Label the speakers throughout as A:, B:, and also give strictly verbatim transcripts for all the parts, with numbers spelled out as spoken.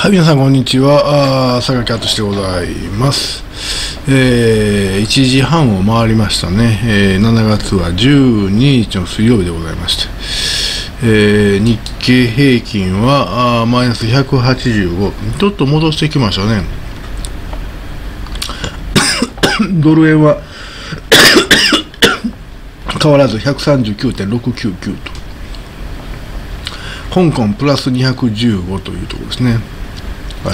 A: はい、皆さんこんにちは。佐賀キャットしてございます。えー、いちじはんを回りましたね。えー、しちがつはじゅうににちの水曜日でございまして、えー、日経平均はあマイナスひゃくはちじゅうご、ちょっと戻してきましたね。ドル円は変わらず ひゃくさんじゅうきゅうてんろくきゅうきゅう と、香港プラスにひゃくじゅうごというところですね。はい。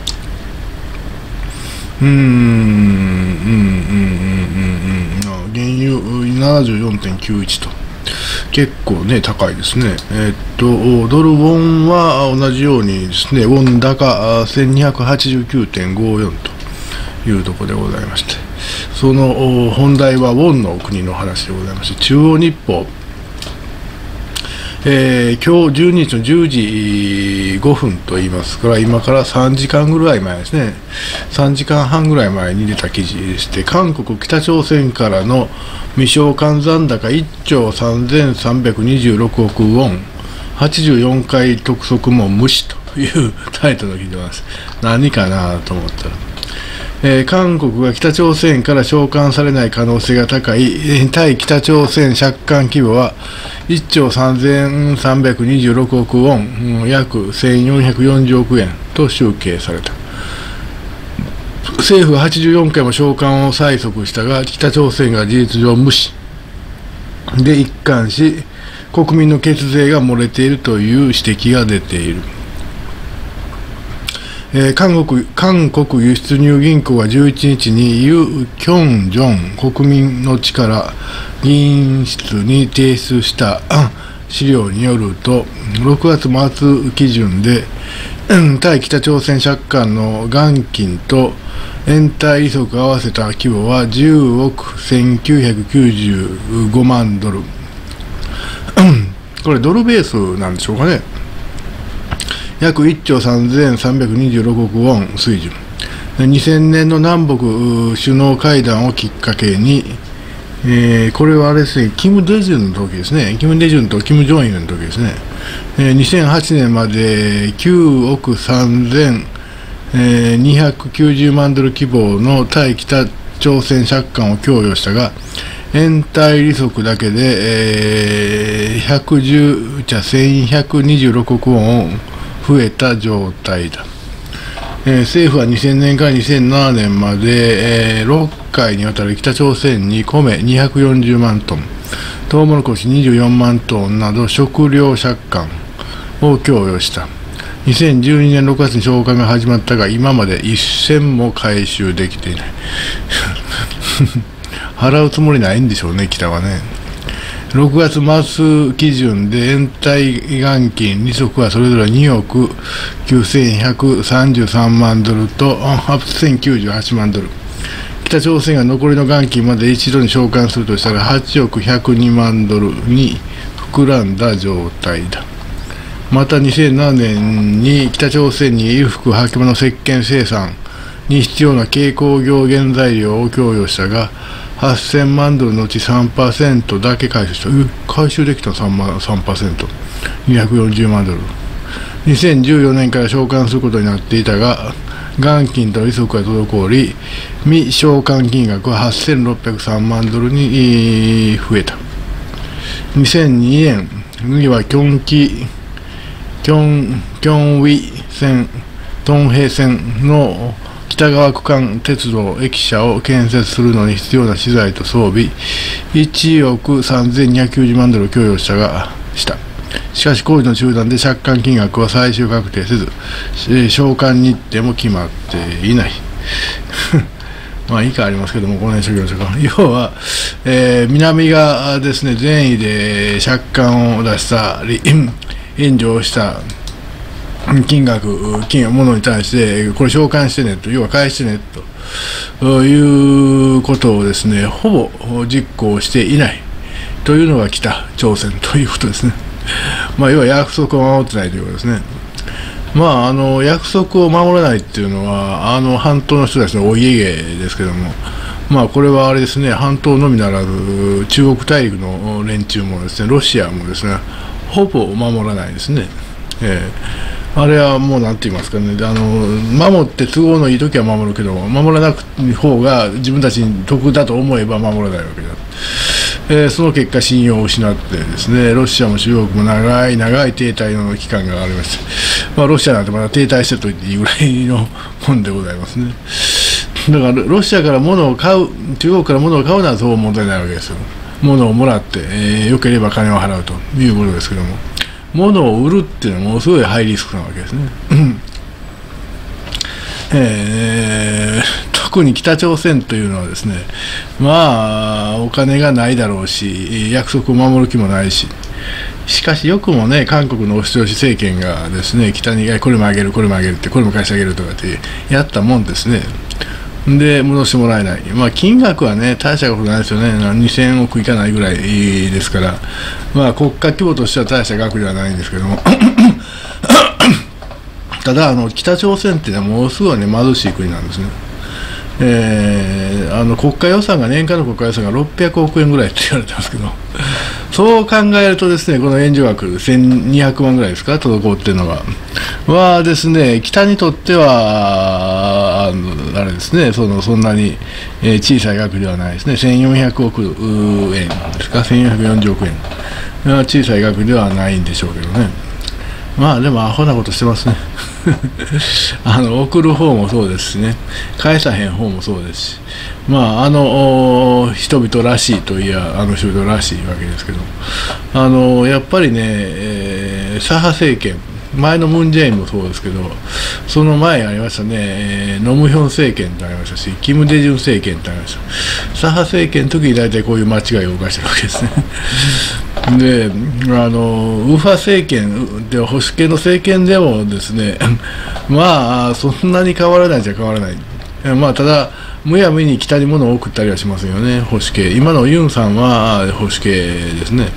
A: うーん、うん、うん、うん、うん、原油 ななじゅうよんてんきゅういち と、結構ね、高いですね。えー、っと、ドルウォンは同じようにですね、ウォン高 せんにひゃくはちじゅうきゅうてんごよん というところでございまして、その本題はウォンの国の話でございまして、中央日報、えー、今日じゅうににちのじゅうじごふんと言いますから、今からさんじかんぐらい前ですね、さんじかんはんぐらい前に出た記事でして、韓国、北朝鮮からの未償還残高いっちょうさんぜんさんびゃくにじゅうろくおくウォン、はちじゅうよんかい督促も無視というタイトルを聞いてます。何かなと思ったら、えー、韓国が北朝鮮から償還されない可能性が高い、えー、対北朝鮮借款規模はいっちょうさんぜんさんびゃくにじゅうろくおくウォン、うん、約せんよんひゃくよんじゅうおくえんと集計された。政府ははちじゅうよんかいも償還を催促したが、北朝鮮が事実上無視で一貫し、国民の血税が漏れているという指摘が出ている。えー、韓国、韓国輸出入銀行はじゅういちにちにユ・キョンジョン国民の力議員室に提出した資料によると、ろくがつまつ基準で、対北朝鮮借款の元金と延滞利息合わせた規模はじゅうおくせんきゅうひゃくきゅうじゅうごまんドル。これドルベースなんでしょうかね。約いっちょうさんぜんさんびゃくにじゅうろくおくウォン水準。にせんねんの南北首脳会談をきっかけに、えー、これはあれですね、キム・デジュンの時ですね、キム・デジュンとキム・ジョンイルの時ですね、えー、にせんはちねんまできゅうおくさんぜんにひゃくきゅうじゅうまんドル規模の対北朝鮮借款を供与したが、延滞利息だけで、えー、ひゃくじゅうじゃせんひゃくにじゅうろくおくウォンを増えた状態だ。えー、政府はにせんねんからにせんななねんまで、えー、ろっかいにわたり北朝鮮に米にひゃくよんじゅうまんトン、トウモロコシにじゅうよんまんトンなど食料借款を供与した。にせんじゅうにねんろくがつに償還が始まったが、今まで一銭も回収できていない。払うつもりないんでしょうね、北はね。ろくがつまつ基準で延滞元金利息はそれぞれにおくきゅうせんひゃくさんじゅうさんまんドルとはっせんきゅうじゅうはちまんドル。北朝鮮が残りの元金まで一度に償還するとしたらはちおくひゃくにまんドルに膨らんだ状態だ。またにせんななねんに北朝鮮に衣服履物石鹸生産に必要な軽工業原材料を供与したが、はっせんまんドルのうち さんパーセント だけ回収した。回収できた さんパーセント、にひゃくよんじゅうまんドル。にせんじゅうよねんから償還することになっていたが、元金と利息が滞り、未償還金額ははっせんろっぴゃくさんまんドルに増えた。にせんにねんにはキョンキ、キョン、キョンウィ線、トンヘイ線の北側区間鉄道駅舎を建設するのに必要な資材と装備いちおくさんぜんにひゃくきゅうじゅうまんドルを供与したがした。しかし工事の中断で借款金額は最終確定せず、償還日程も決まっていない。まあ以下ありますけども、この辺にしておきましょうか。要は、えー、南がですね、善意で借款を出したり援助をした金額、金ものに対して、これ償還してねと、要は返してねということをですね、ほぼ実行していないというのが北朝鮮ということですね。まあ、要は約束を守ってないということですね。まあ、あの約束を守らないっていうのは、あの半島の人たちのお家芸ですけども、まあ、これはあれですね、半島のみならず、中国大陸の連中もですね、ロシアもですね、ほぼ守らないですね。えーあれはもうなんて言いますかね、あの守って都合のいい時は守るけど、守らなく方が自分たちに得だと思えば守らないわけだ。えー、その結果、信用を失ってですね、ロシアも中国も長い長い停滞の期間がありまして、まあ、ロシアなんてまだ停滞してると言っていいぐらいのもんでございますね。だからロシアから物を買う、中国から物を買うのはそう問題ないわけですよ。物をもらって、えー、よければ金を払うということですけども、物を売るっていうのはものすごいハイリスクなわけですね。えー、特に北朝鮮というのはですね、まあお金がないだろうし、約束を守る気もないし、しかしよくもね、韓国の押し通し政権がですね、北にこれもあげるこれもあげるって、これも返してあげるとかってやったもんですね。で戻してもらえない、まあ、金額はね大したことないですよね、にせんおくいかないぐらいですから、まあ、国家規模としては大した額ではないんですけどもただあの北朝鮮っていうのはものすごい、ね、貧しい国なんですね。えー、あの国家予算が年間の国家予算がろっぴゃくおくえんぐらいって言われてますけど、そう考えるとですね、この援助額せんにひゃくまんぐらいですか、滞っているのがはですね、北にとってはあのあれですね、そのそんなに、えー、小さい額ではないですね。せんよんひゃくおくえんですか、せんよんひゃくよんじゅうおくえん、小さい額ではないんでしょうけどね。まあでもアホなことしてますねあの送る方もそうですしね、返さへん方もそうですし、まああの人々らしいといやあの人々らしいわけですけど、あのやっぱりね、えー、左派政権、前のムン・ジェインもそうですけど、その前ありましたね、えー、ノムヒョン政権ってありましたし、キム・デジュン政権ってありました。左派政権の時に大体こういう間違いを犯してるわけですねで、あの右派政権で保守系の政権でもですねまあそんなに変わらないじゃ変わらない、まあただむやみに北に物を送ったりはしませんよね、保守系。今のユンさんは保守系ですね。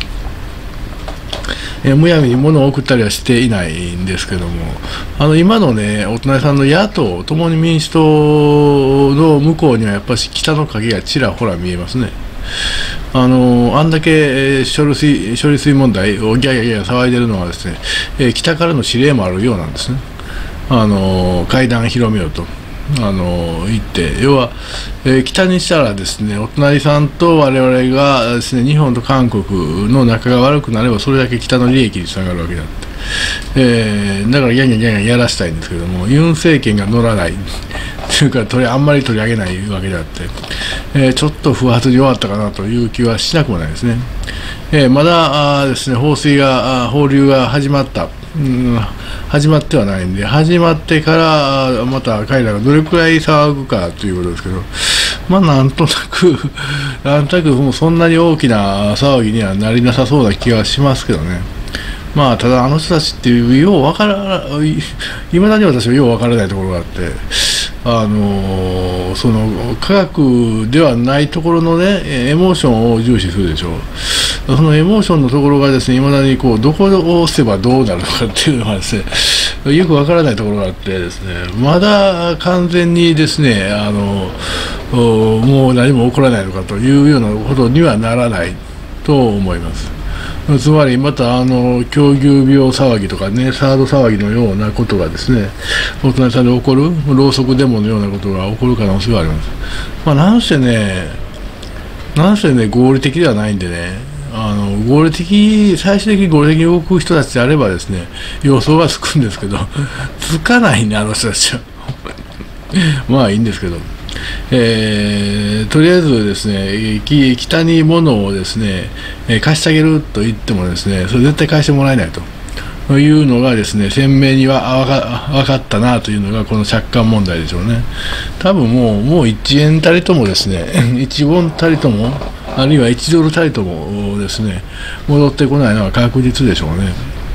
A: えむやみに物を送ったりはしていないんですけども、あの今のね、お隣さんの野党、共に民主党の向こうにはやっぱり北の影がちらほら見えますね。あのあんだけ、えー、処理水処理水問題をギャギャギャ騒いでるのはですね、えー、北からの指令もあるようなんですね。あの会談広めようとあの言って、要は、えー、北にしたらですね、お隣さんと我々がですね、日本と韓国の仲が悪くなればそれだけ北の利益につながるわけだって、えー、だからギャンギャンギャンギャンやらしたいんですけども、ユン政権が乗らないというか取りあんまり取り上げないわけであって、えー、ちょっと不発に終わったかなという気はしなくもないですね。えー、まだあですね、放水が放流が始まった、うん、始まってはないんで、始まってからまた彼らがどれくらい騒ぐかということですけど、まあなんとなくなんとなくもうそんなに大きな騒ぎにはなりなさそうな気はしますけどね。まあただあの人たちっていうようわからいまだに私はようわからないところがあって、あのー、その科学ではないところのねエモーションを重視するでしょう。そのエモーションのところがですね、いまだにこうどこを押せばどうなるのかっていうのがですね、よくわからないところがあってですね、まだ完全にですね、あのもう何も起こらないのかというようなことにはならないと思います。つまりまたあの狂牛病騒ぎとかね、サード騒ぎのようなことがですね、お隣さんで起こる、ろうそくデモのようなことが起こる可能性があります。まあ、なんせね、なんせね、合理的ではないんでね、あの合理的、最終的に合理的に動く人たちであればですね、予想がつくんですけど、つかないね、あの人たちは。まあいいんですけど。えー、とりあえずですね、北に物をですね、えー、貸してあげると言ってもですね、それ絶対返してもらえないというのがですね、鮮明には分かったなというのがこの借款問題でしょうね。多分もう、もういちえんたりともですね、いちウォンたりとも、あるいはいちドルたりともですね、戻ってこないのは確実でしょうね。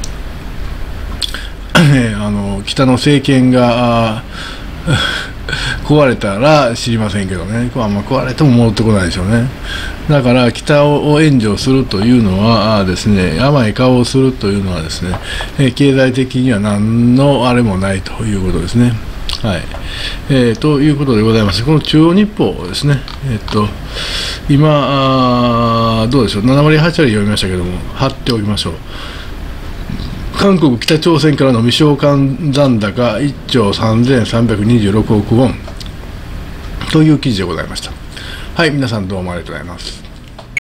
A: あの北の政権が壊れたら知りませんけどね、まあ、壊れても戻ってこないでしょうね。だから北を援助するというのはですね、甘い顔をするというのはですね、経済的には何のあれもないということですね。はい、えー、ということでございまして、この中央日報ですね、えー、っと今どうでしょう、なな割はち割読みましたけども、貼っておきましょう。 韓国、北朝鮮からの未償還残高いっちょうさんぜんさんびゃくにじゅうろくおくウォンという記事でございました。はい、皆さんどうもありがとうございます。